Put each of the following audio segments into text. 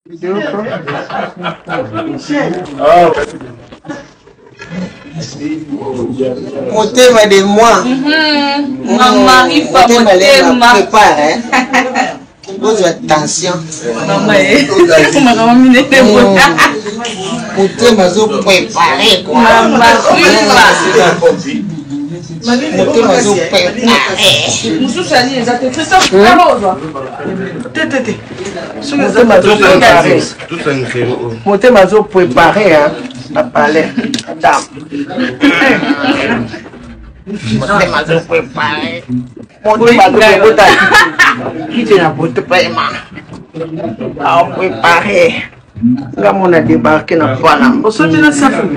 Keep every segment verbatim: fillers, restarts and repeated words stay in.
Vidéo quoi? Motema de moi. Maman, il faut motema. Prépare, hein. Pose attention. Maman, maman, minute. Motema zo préparer quoi. Maman, Motema zo préparer. Moussou ali, exato. Christophe, calma. Tété, tété. Motema zo préparer. Motema zo préparer, hein. À parler. Dame. Motema zo préparer. Motema zo préparer. Qui te n'a pas préparé? Ah, préparer. Nga mona débarqué na pana. Osomi na safu.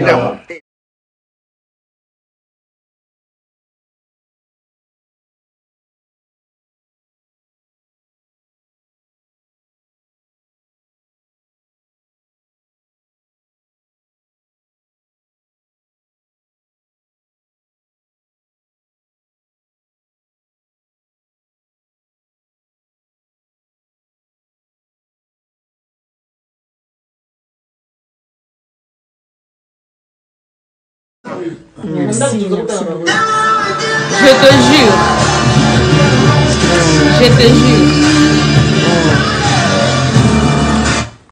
Merci, merci. Je te jure. Je te jure.